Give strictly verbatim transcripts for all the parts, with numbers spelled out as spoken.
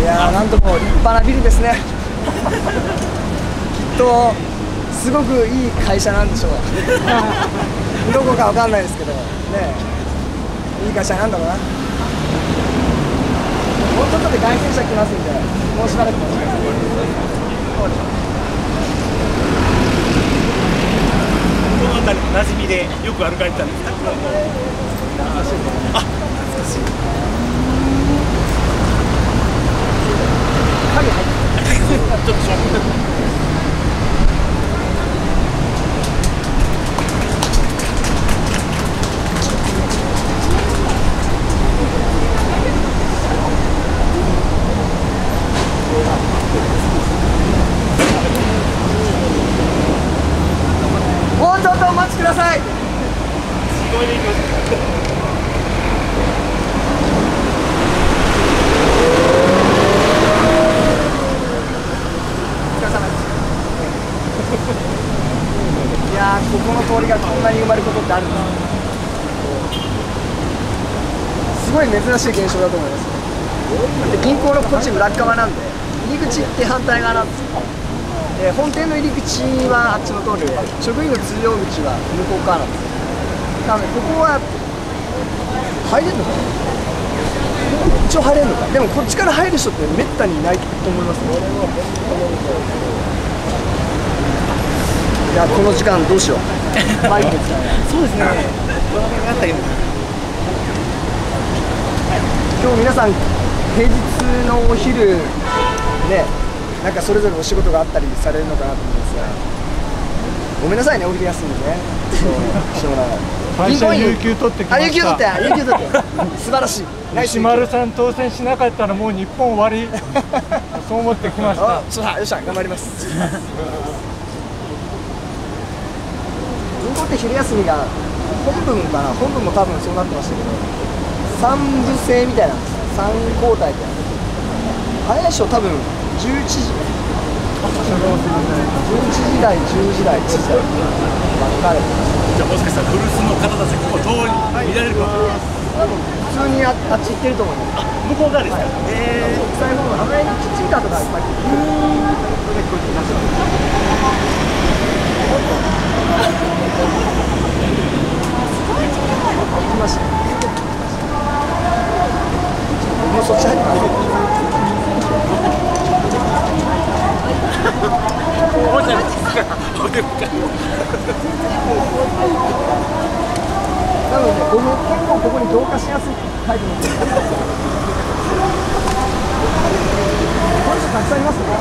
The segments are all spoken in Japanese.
いやー、なんとも立派なビルですね。きっとすごくいい会社なんでしょう。どこかわかんないですけどね、いい会社なんだろうな。もうちょっとで外線車来ますんで、もうしばらくお待ちください。 この辺りの馴染みでよく歩かれてたんですか？あ、懐かしい。 鍵入ってちょっと勝負。 もうちょっとお待ちください。 すごいね、行きます。 いやー、ここの通りがこんなに埋まることってあるんです。すごい珍しい現象だと思います。で、銀行のこっち裏側なんで、入り口って反対側なんですよ。で、本店の入り口はあっちの通りで、職員の通用口は向こう側なんですよ。なので、ここは入れるのかな？一応入れるのか。でもこっちから入る人ってめったにいないと思いますね。いや、この時間どうしよう。マイクですからね。 そうですね。この辺あったりも。 今日皆さん平日のお昼ね、なんかそれぞれお仕事があったりされるのかなと思うんですが、ごめんなさいね、お昼休みでね。そうしょうがない。 会社有給取ってきました。 あ、有給取って、有給取って。素晴らしい。ナイス。 石丸さん当選しなかったらもう日本終わり。そう思ってきました。 あ、そうだ、よっしゃ、頑張ります。銀行って昼休みが本文かな、本文も多分そうなってましたけど、三部制みたいなんですよ。三交代で。早い人多分じゅういちじ。じゅういちじ台、じゅうじ台、いちじ台。分かれてます。 じゃあもしかしたら古巣の方たちここ通り見られるかも。 普通にあ、あっち行ってると思います。 あ、向こう側ですか。ええ。 国際ホーム、あの辺にキッチンカーとかいっぱい来てる。来ました。もうそっち入ってます。 おもちゃです。おでっかい。 なので、僕結構ここに同化しやすいタイプの人です。この人たくさんいますね。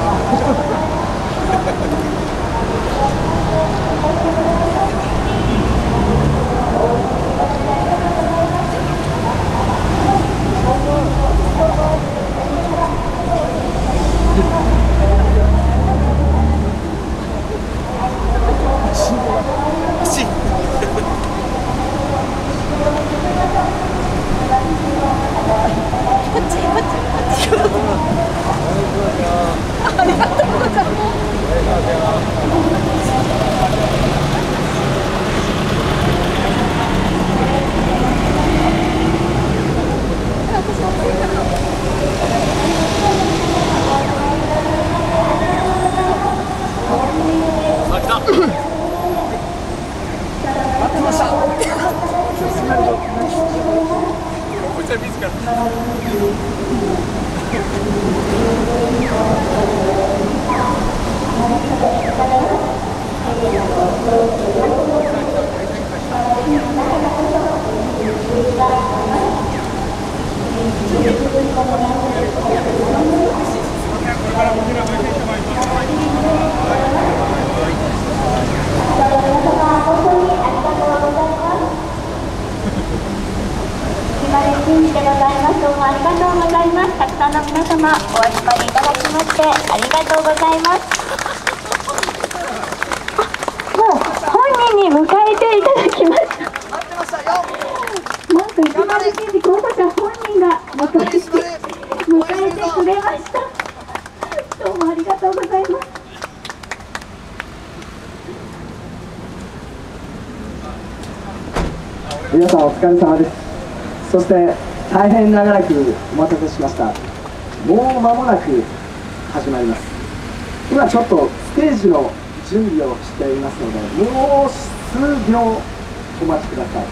たくさんの皆様お集まりいただきましてありがとうございます。もう本人に迎えていただきました。なんと石丸信二候補者本人が迎えて迎えてくれました。どうもありがとうございます。 皆さんお疲れ様です。そして大変長らくお待たせしました。 もう間もなく始まります。今ちょっとステージの準備をしていますので、もう数秒お待ちください。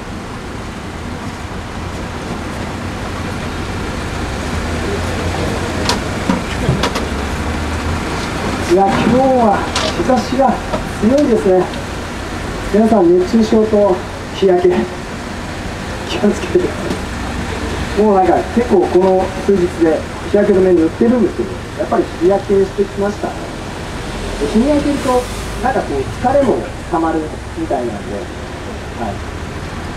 いや、今日は日差しが強いですね。皆さん熱中症と日焼け気をつけてください。もうなんか結構この数日で日焼け止め塗ってるんですけど、やっぱり日焼けしてきました。で日に焼けるとなんかこう疲れもたまるみたいなんで、はい、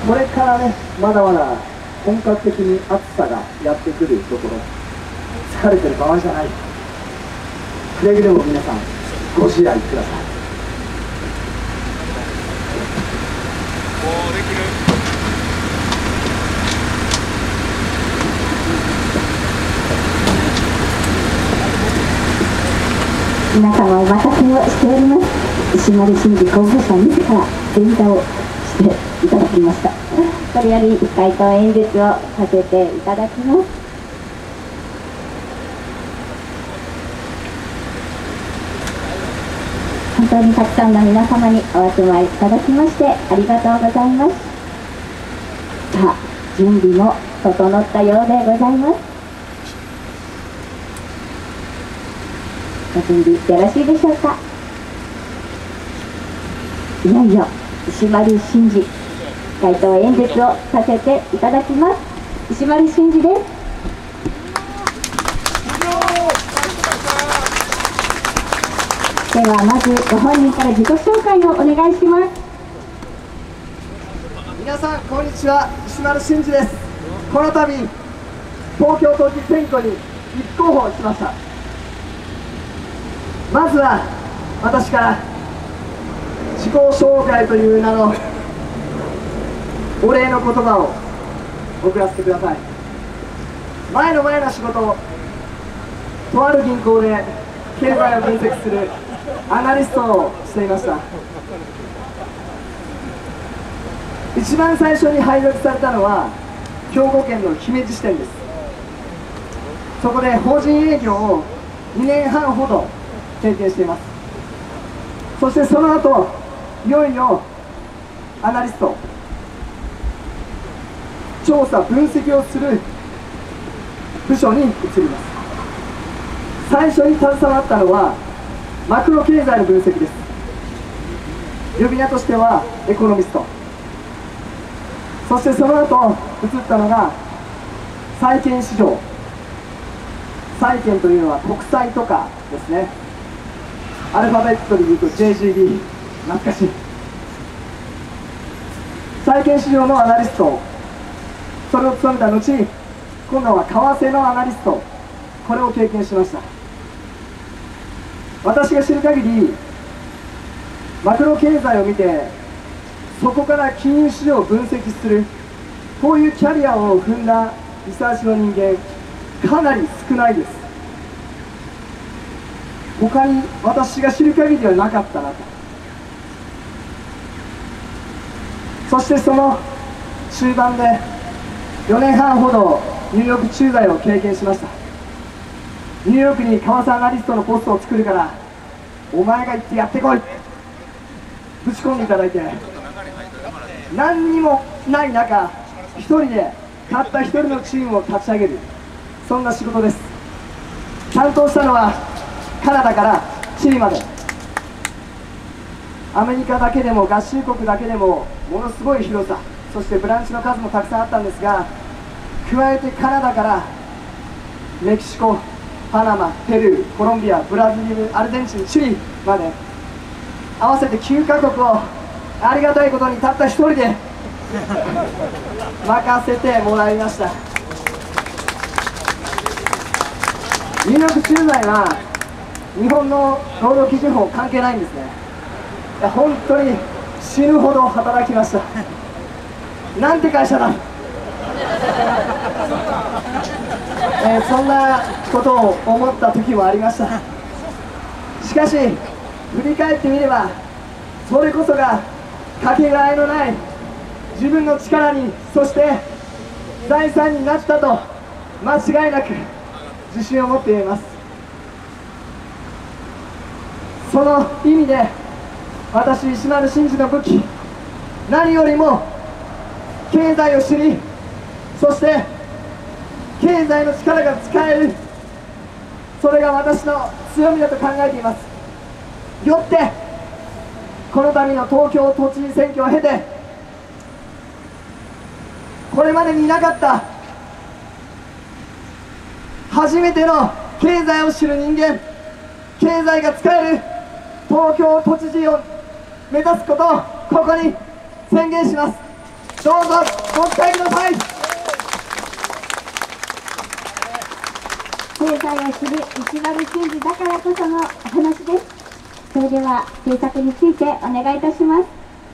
これからねまだまだ本格的に暑さがやってくるところ、疲れてる場合じゃない。くれぐれも皆さんご自愛ください。 おー、できる。 皆様お任せをしております。石丸伸二候補者自ら前座をしていただきました。これより街頭演説をさせていただきます。本当にたくさんの皆様にお集まりいただきましてありがとうございます。さあ、準備も整ったようでございます。ご準備よろしいでしょうか。いよいよ石丸伸二街頭演説をさせていただきます。石丸伸二です。ではまずご本人から自己紹介をお願いします。 皆さんこんにちは、石丸伸二です。この度東京都知事選挙に立候補しました。まずは私から自己紹介という名のお礼の言葉を送らせてください。前の前の仕事をとある銀行で経済を分析するアナリストをしていました。一番最初に配属されたのは兵庫県の姫路支店です。そこで法人営業をにねんはんほど経験しています。そしてその後いよいよアナリスト、調査分析をする部署に移ります。最初に携わったのはマクロ経済の分析です。呼び名としてはエコノミスト。そしてその後移ったのが債券市場。債券というのは国債とかですね。アルファベットで言うと ジェイジービー、 懐かしい。債券市場のアナリスト、それを務めた後、今度は為替のアナリスト、これを経験しました。私が知る限りマクロ経済を見てそこから金融市場を分析する、こういうキャリアを踏んだリサーチの人間かなり少ないです。他に私が知る限りはなかったなと。そしてその終盤でよねんはんほどニューヨーク駐在を経験しました。ニューヨークに為替アナリストのポストを作るからお前が行ってやってこい、ぶち込んでいただいて、何にもない中一人でたった一人のチームを立ち上げる、そんな仕事です。担当したのはカナダからチリまで、アメリカだけでも合衆国だけでもものすごい広さ、そしてブランチの数もたくさんあったんですが、加えてカナダからメキシコ、パナマ、ペルー、コロンビア、ブラジル、アルゼンチン、チリまで合わせてきゅうかこくをありがたいことにたった一人で任せてもらいました。ニューヨーク駐在は日本の労働基準法関係ないんですね。いや本当に死ぬほど働きました。なんて会社だえー、そんなことを思った時もありました。しかし振り返ってみればそれこそがかけがえのない自分の力に、そして財産になったと間違いなく自信を持って言えます。その意味で私石丸伸二の武器、何よりも経済を知り、そして経済の力が使える、それが私の強みだと考えています。よってこの度の東京都知事選挙を経て、これまでになかった初めての経済を知る人間、経済が使える東京都知事を目指すことをここに宣言します。どうぞご期待ください。 経済を知る石丸伸二だからこそのお話です。それでは政策についてお願いいたします。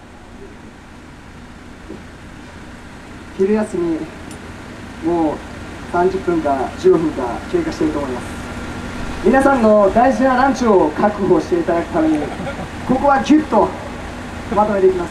昼休みもうさんじゅっぷんかじゅうごふんか経過していると思います。皆さんの大事なランチを確保していただくためにここはギュッとまとめていきます。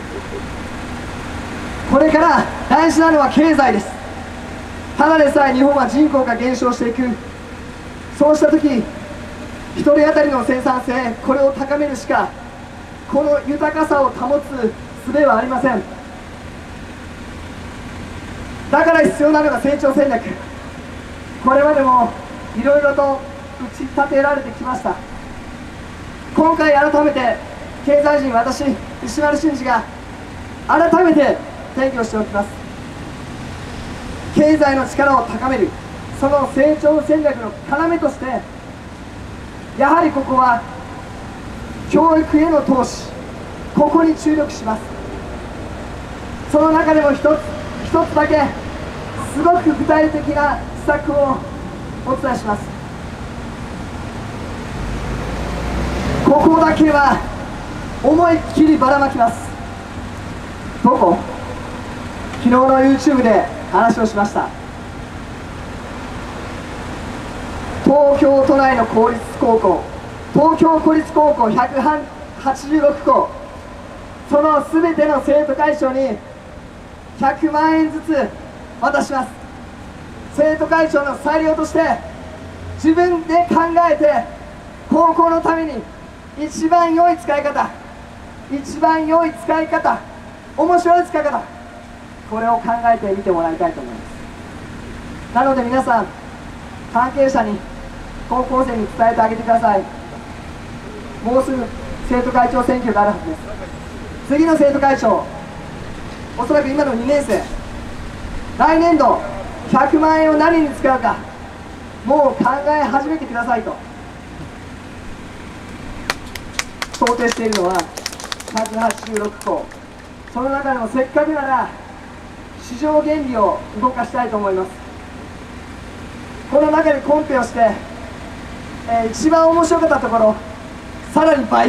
これから大事なのは経済です。ただでさえ日本は人口が減少していく。そうした時一人当たりの生産性、これを高めるしかこの豊かさを保つ術はありません。だから必要なのが成長戦略。これまでもいろいろと打ち立てられてきました。今回改めて経済人私石丸伸二が改めて提供しておきます。経済の力を高める、その成長戦略の要としてやはりここは教育への投資、ここに注力します。その中でも一つ一つだけすごく具体的な施策をお伝えします。ここだけは思いっきりばらまきます。どこ？昨日の YouTube で話をしました。東京都内の公立高校、東京都立高校ひゃくはちじゅうろくこ、そのすべての生徒会長にひゃくまんえんずつ渡します。生徒会長の裁量として自分で考えて高校のために一番良い使い方、一番良い使い方、面白い使い方、これを考えてみてもらいたいと思います。なので皆さん、関係者に高校生に伝えてあげてください。もうすぐ生徒会長選挙があるはずです。次の生徒会長、おそらく今のにねん生、来年度ひゃくまんえんを何に使うか、もう考え始めてくださいと想定しているのはひゃくはちじゅうろくこ、その中でもせっかくなら市場原理を動かしたいと思います。この中でコンペをして、えー、一番面白かったところさらに倍、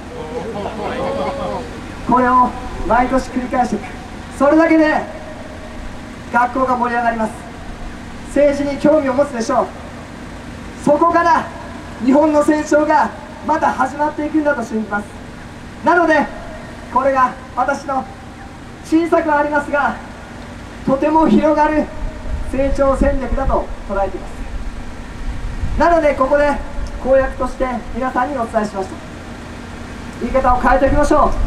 これを毎年繰り返していく。それだけで学校が盛り上がります。政治に興味を持つでしょう。そこから日本の成長がまた始まっていくんだと信じます。なのでこれが私の小さくはありますがとても広がる成長戦略だと捉えています。なのでここで公約として皆さんにお伝えしました。言い方を変えていきましょう。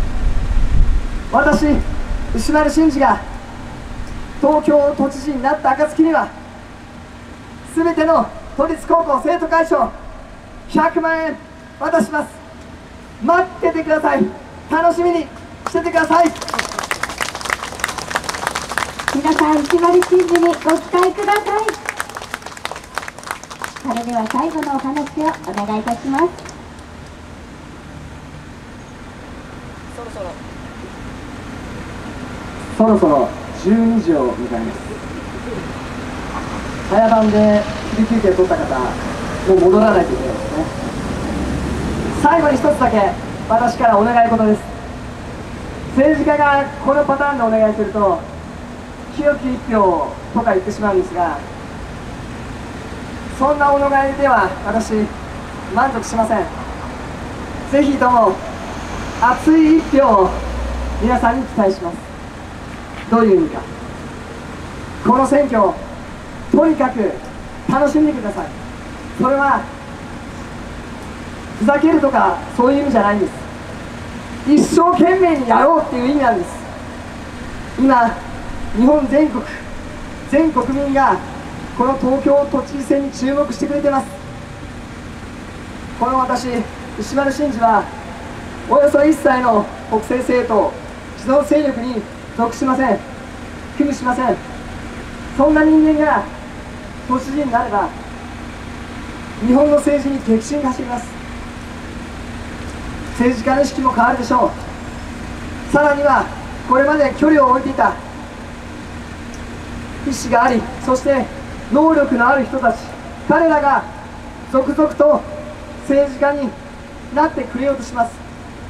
私石丸伸二が東京都知事になった暁には全ての都立高校生徒会長ひゃくまんえん渡します。待っててください。楽しみにしててください。 皆さん石丸伸二にご期待ください。それでは最後のお話をお願いいたします。 そろそろそろそろじゅうにじを迎えます。早番で昼休憩を取った方、もう戻らないといけないですね。最後に一つだけ私からお願い事です。政治家がこのパターンでお願いすると清き一票とか言ってしまうんですが、そんなお願いでは私満足しません。ぜひとも熱い一票を皆さんに期待します。どういう意味か。この選挙とにかく楽しんでください。それはふざけるとかそういう意味じゃないんです。一生懸命にやろうっていう意味なんです。今日本全国全国民がこの東京都知事選に注目してくれてます。この私石丸伸二はおよそ一切の国政政党指導勢力に属しません。組みしません。そんな人間が都知事になれば日本の政治に激震が走ります。政治家の意識も変わるでしょう。さらにはこれまで距離を置いていた意思があり、そして能力のある人たち、彼らが続々と政治家になってくれようとします。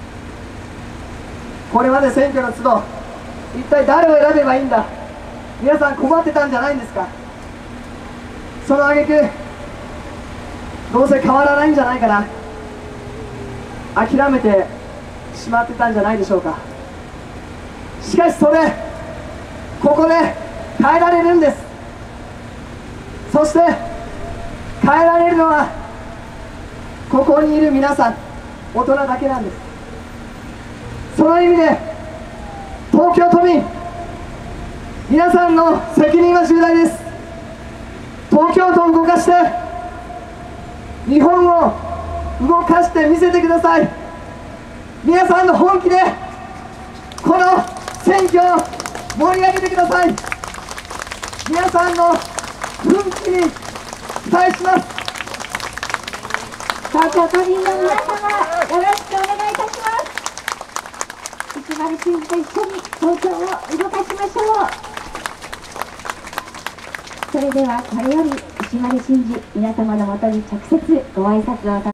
これまで選挙の都度一体誰を選べばいいんだ、皆さん困ってたんじゃないんですか。その挙句どうせ変わらないんじゃないかな、諦めてしまってたんじゃないでしょうか。しかしそれここで変えられるんです。そして変えられるのはここにいる皆さん大人だけなんです。その意味で東京都民皆さんの責任は重大です。東京都を動かして日本を動かしてみせてください。皆さんの本気でこの選挙を盛り上げてください。皆さんの奮起に期待します。 東京都民の皆様、よろしくお願いいたします。石丸伸二と一緒に東京を動かしましょう。それではこれより石丸伸二皆様のもとに直接ご挨拶を